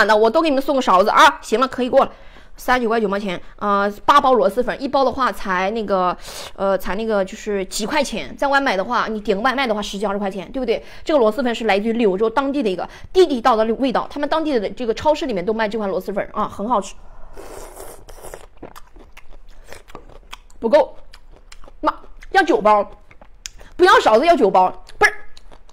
款的我都给你们送个勺子啊。行了，可以过了。39块9毛钱，8包螺蛳粉，一包的话才那个就是几块钱，在外买的话，你点个外卖的话10几20块钱，对不对？这个螺蛳粉是来自于柳州当地的一个地地道的味道，他们当地的这个超市里面都卖这款螺蛳粉啊，很好吃。不够，妈要9包，不要勺子要9包，不是。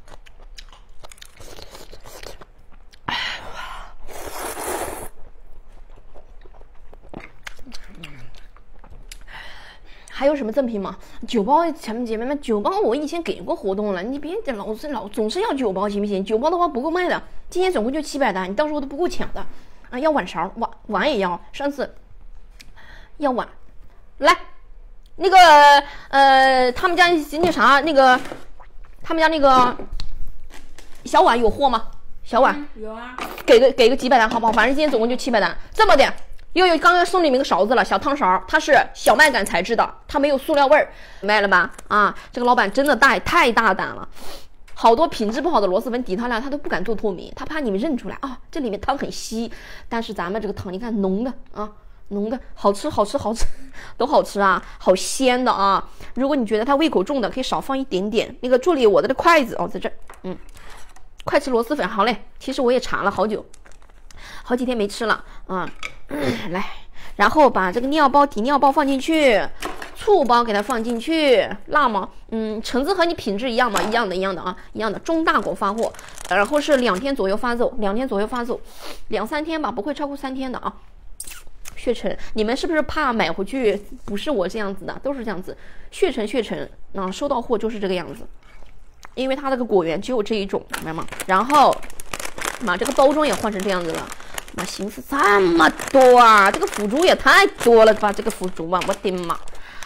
还有什么赠品吗？9包，姐妹们，9包我以前给过活动了，你别总是要9包，行不行？9包的话不够卖的，今天总共就700单，你到时候都不够抢的啊！要碗勺，碗也要，上次要碗，来，那个他们家那啥，他们家那个小碗有货吗？小碗有啊， 给个几百单好不好？反正今天总共就700单，这么点。又有刚刚送你们个勺子了，小汤勺，它是小麦秆材质的，它没有塑料味儿，卖了吧？啊，这个老板真的太大胆了，好多品质不好的螺蛳粉底他俩他都不敢做透明，他怕你们认出来啊，这里面汤很稀，但是咱们这个汤你看浓的啊，浓的好吃，都好吃啊，好鲜的啊！如果你觉得他胃口重的，可以少放一点点。那个助理，我的筷子哦，在这儿，快吃螺蛳粉，好嘞。其实我也馋了好久。好几天没吃了啊，来，然后把这个料包底料包放进去，醋包给它放进去，辣吗？橙子和你品质一样吗？一样的啊，一样的，中大果发货，然后是2天左右发售，2、3天吧，不会超过3天的啊。血橙，你们是不是怕买回去不是我这样子的，都是这样子，血橙啊，收到货就是这个样子，因为它这个果园只有这一种，明白吗？然后。这个包装也换成这样子了，心思这么多啊！这个腐竹也太多了吧！这个腐竹啊，我的妈！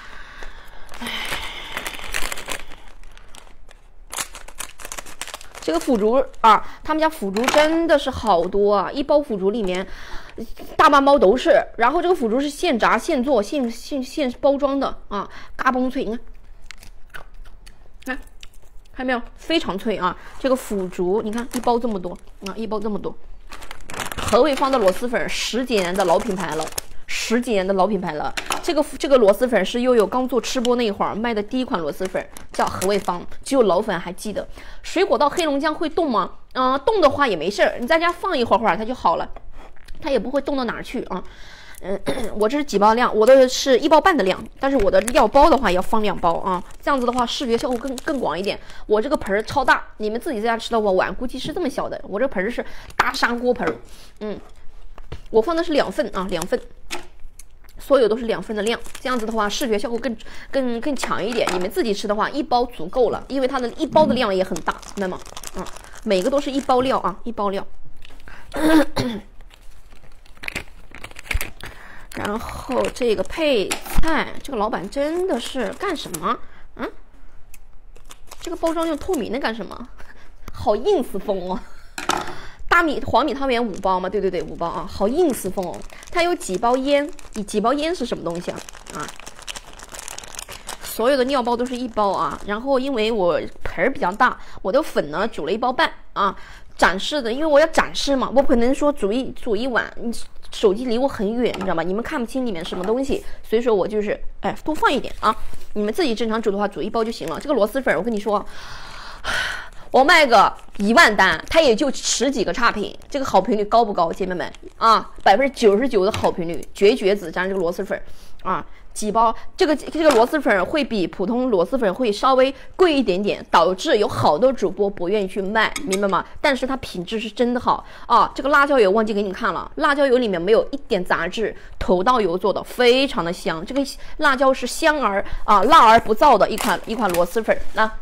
这个腐竹啊，他们家腐竹真的是好多啊！一包腐竹里面大半包都是，然后这个腐竹是现炸现做现包装的啊，嘎嘣脆，你看。看到没有，非常脆啊！这个腐竹，你看一包这么多啊，一包这么多。何卫芳的螺蛳粉10几年的老品牌了，10几年的老品牌了。这个螺蛳粉是悠悠刚做吃播那一会儿卖的第一款螺蛳粉，叫何卫芳，只有老粉还记得。水果到黑龙江会冻吗？冻的话也没事儿，你在家放一会儿它就好了，它也不会冻到哪儿去啊。我这是几包量，我的是1包半的量，但是我的料包的话要放2包啊，这样子的话视觉效果更广一点。我这个盆儿超大，你们自己在家吃的话碗估计是这么小的，我这盆是大砂锅盆，我放的是2份啊，2份，所有都是2份的量，这样子的话视觉效果更强一点。你们自己吃的话1包足够了，因为它的1包的量也很大，明白吗？每个都是1包料啊，1包料。然后这个配菜，这个老板真的是干什么？这个包装用透明的干什么？好硬死风哦！黄米汤圆5包嘛，对，5包啊，好硬死风哦！它有几包烟，几包烟是什么东西啊？所有的料包都是1包啊。然后因为我盆儿比较大，我的粉呢煮了1包半啊，展示的，因为我要展示嘛，我不可能说煮一碗。手机离我很远，你知道吗？你们看不清里面什么东西，所以说我就是多放一点啊。你们自己正常煮的话，煮1包就行了。这个螺蛳粉，我跟你说，我卖个1万单，它也就10几个差评，这个好评率高不高，姐妹们啊？99%的好评率，绝子加这个螺蛳粉啊。几包这个螺蛳粉会比普通螺蛳粉会稍微贵一点点，导致有好多主播不愿意去卖，明白吗？但是它品质是真的好啊！这个辣椒油忘记给你看了，辣椒油里面没有一点杂质，头道油做的，非常的香。这个辣椒是香而辣而不燥的一款螺蛳粉啊。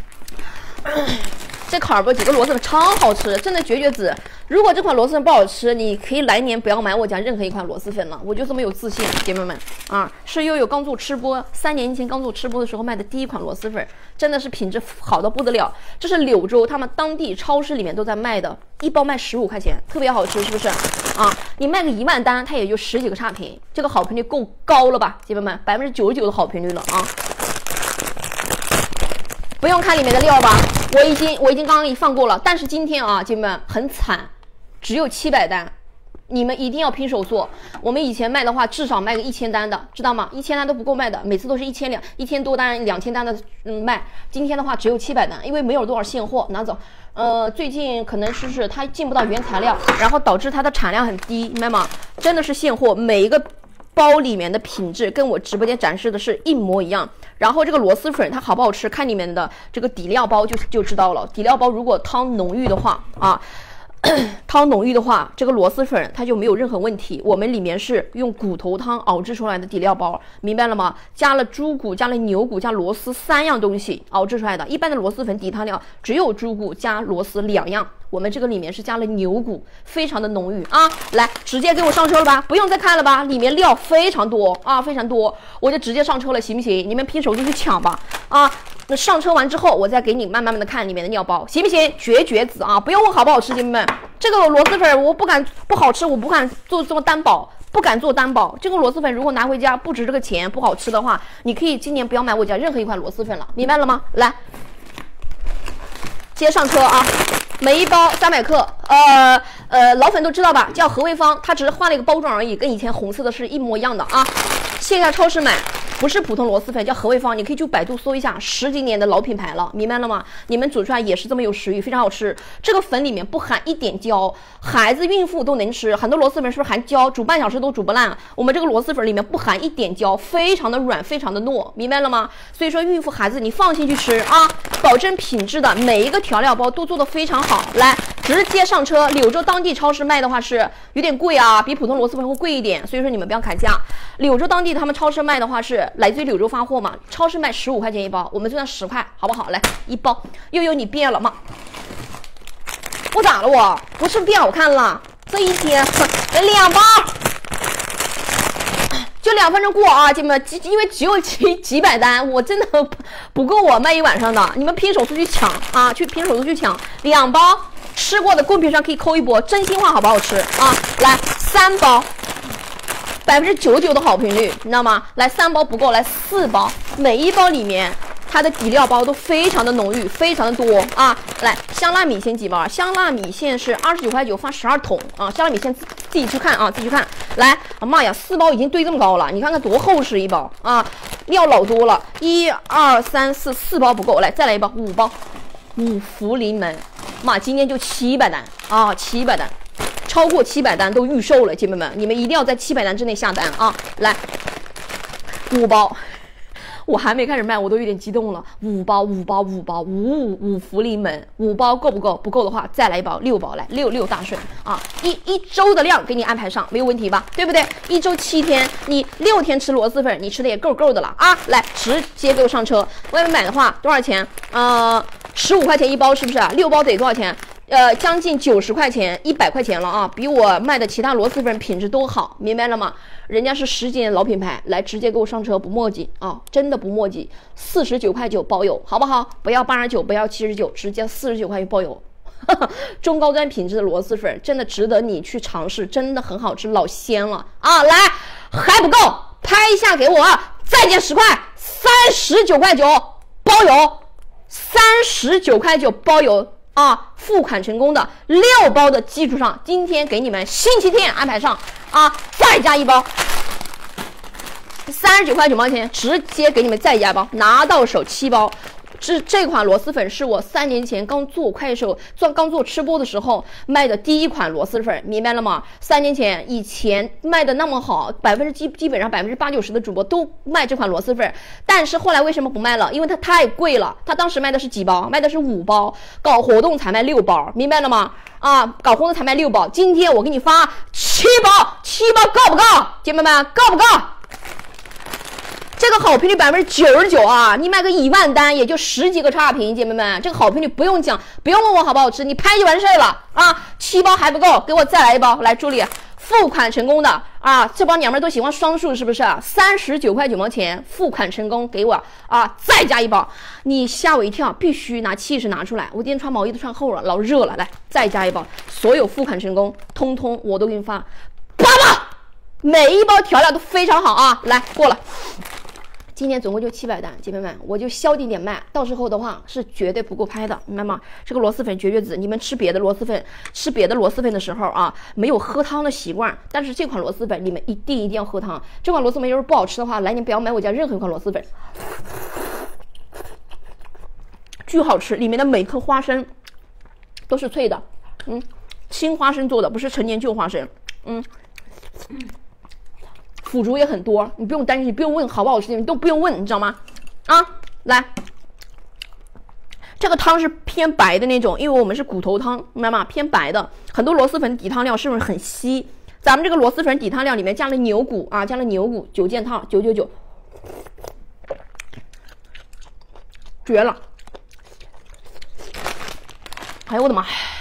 这烤不几个螺蛳粉超好吃，真的绝子。如果这款螺蛳粉不好吃，你可以来年不要买我家任何一款螺蛳粉了，我就这么有自信，姐妹们啊！是悠悠刚做吃播，3年前刚做吃播的时候卖的第一款螺蛳粉，真的是品质好到不得了。这是柳州他们当地超市里面都在卖的，1包卖15块钱，特别好吃，是不是啊？你卖个1万单，它也就10几个差评，这个好评率够高了吧，姐妹们？99%的好评率了啊！不用看里面的料吧，我已经刚刚放过了，但是今天啊，姐妹们很惨，只有700单， 你们一定要拼手做。我们以前卖的话，至少卖个1000单的，知道吗？1000单都不够卖的，每次都是1000多单、2000单的卖。今天的话只有700单，因为没有多少现货，拿走。最近可能是它进不到原材料，然后导致它的产量很低，明白吗？真的是现货，每一个包里面的品质跟我直播间展示的是一模一样。然后这个螺蛳粉它好不好吃，看里面的这个底料包就知道了。底料包如果汤浓郁的话啊。汤浓郁的话，这个螺蛳粉它就没有任何问题。我们里面是用骨头汤熬制出来的底料包，明白了吗？加了猪骨、加了牛骨、加螺丝3样东西熬制出来的。一般的螺蛳粉底汤料只有猪骨加螺丝2样，我们这个里面是加了牛骨，非常的浓郁啊！来，直接给我上车了吧，不用再看了吧？里面料非常多啊，非常多，我就直接上车了，行不行？你们拼手就去抢吧啊！那上车完之后，我再给你慢慢的看里面的料包，行不行？绝子啊！不用问好不好吃，姐妹们，这个螺蛳粉我不敢不好吃，我不敢做这么担保，不敢做担保。这个螺蛳粉如果拿回家不值这个钱，不好吃的话，你可以今年不要买我家任何一款螺蛳粉了，明白了吗？来，接上车啊！每一包300克，老粉都知道吧？叫何卫芳，它只是换了一个包装而已，跟以前红色的是一模一样的啊。线下超市买。不是普通螺蛳粉，叫何卫芳，你可以去百度搜一下，10几年的老品牌了，明白了吗？你们煮出来也是这么有食欲，非常好吃。这个粉里面不含一点胶，孩子、孕妇都能吃。很多螺蛳粉是不是含胶，煮半小时都煮不烂？我们这个螺蛳粉里面不含一点胶，非常的软，非常的糯，明白了吗？所以说孕妇、孩子你放心去吃啊，保证品质的，每一个调料包都做得非常好。来，直接上车。柳州当地超市卖的话是有点贵啊，比普通螺蛳粉会贵一点，所以说你们不要砍价。柳州当地他们超市卖的话是来自于柳州发货嘛，超市卖15块钱一包，我们就算10块，好不好？来一包，悠悠你变了吗？我咋了？我不是变好看了？这一天2包，就2分钟过啊，姐妹们，因为只有几百单，我真的不够我卖一晚上的，你们拼手速去抢啊，去拼手速去抢2包，吃过的公屏上可以扣一波，真心话好不好吃啊？来3包。99%的好评率，你知道吗？来3包不够，来4包，每一包里面它的底料包都非常的浓郁，非常的多啊！来香辣米线几包？香辣米线是29块9，放12桶啊！香辣米线自己去看啊，自己去看。来，妈呀，4包已经堆这么高了，你看看多厚实一包啊！料老多了，1、2、3、4包不够，来再来一包，5包，5福临门，妈，今天就700单啊，700单。超过700单都预售了，姐妹们，你们一定要在700单之内下单啊！来，5包，我还没开始卖，我都有点激动了。5包，5福临门，5包够不够？不够的话，再来一包，6包，来6大顺啊！一周的量给你安排上，没有问题吧？对不对？一周7天，你6天吃螺蛳粉，你吃的也够的了啊！来，直接给我上车。外面买的话多少钱？15块钱一包，是不是？6包得多少钱？将近90块钱，100块钱了啊！比我卖的其他螺蛳粉品质都好，明白了吗？人家是10几年老品牌，来直接给我上车，不墨迹啊，真的不墨迹，49块9包邮，好不好？不要89，不要79，直接49块9包邮。中高端品质的螺蛳粉真的值得你去尝试，真的很好吃，老鲜了啊！来，还不够，拍一下给我，再减10块，39块9包邮，39块9包邮。啊，付款成功的6包的基础上，今天给你们星期天安排上啊，再加1包，39块9毛钱，直接给你们再加1包，拿到手7包。这款螺蛳粉是我3年前刚做快手、刚做吃播的时候卖的第一款螺蛳粉，明白了吗？3年前以前卖的那么好，基本上80%、90%的主播都卖这款螺蛳粉，但是后来为什么不卖了？因为它太贵了。它当时卖的是几包？卖的是5包，搞活动才卖6包，明白了吗？啊，搞活动才卖6包。今天我给你发7包，7包够不够？姐妹们，够不够？这个好评率99%啊！你卖个1万单也就10几个差评，姐妹们，这个好评率不用讲，不用问我好不好吃，你拍就完事了啊！7包还不够，给我再来1包，来助理，付款成功的啊！这帮娘们都喜欢双数是不是？39块9毛钱，付款成功，给我啊，再加1包，你吓我一跳，必须拿气势拿出来，我今天穿毛衣都穿厚了，老热了，来再加1包，所有付款成功，通通我都给你发8包，每一包调料都非常好啊！来过了。 今天总共就700单，姐妹们，我就消低点卖，到时候的话是绝对不够拍的，明白吗？这个螺蛳粉绝绝子，你们吃别的螺蛳粉的时候啊，没有喝汤的习惯，但是这款螺蛳粉你们一定要喝汤。这款螺蛳粉要是不好吃的话，来你不要买我家任何一款螺蛳粉，巨好吃，里面的每颗花生都是脆的，青花生做的，不是陈年旧花生，腐竹也很多，你不用担心，你不用问好不好吃，你都不用问，你知道吗？啊，来，这个汤是偏白的那种，因为我们是骨头汤，明白吗？偏白的，很多螺蛳粉底汤料是不是很稀？咱们这个螺蛳粉底汤料里面加了牛骨啊，加了牛骨9件套，999，绝了！哎呦我的妈！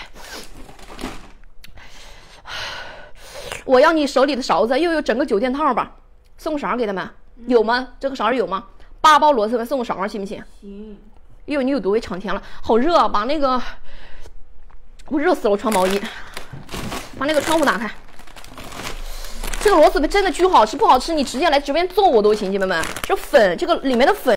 我要你手里的勺子，又有整个9件套吧，送个勺给他们，有吗？这个勺有吗？8包螺蛳粉送个勺，行不行？行。哟，你有多会抢钱了？好热啊！把那个，我热死了，我穿毛衣。把那个窗户打开。这个螺蛳粉真的巨好吃，不好吃你直接来直播间揍我都行，姐妹们。这粉，这个里面的粉。